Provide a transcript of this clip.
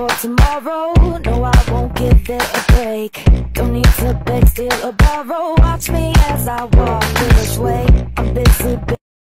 for tomorrow. No, I won't give it a break. Don't need to beg, steal or borrow. Watch me as I walk this way. I'm busy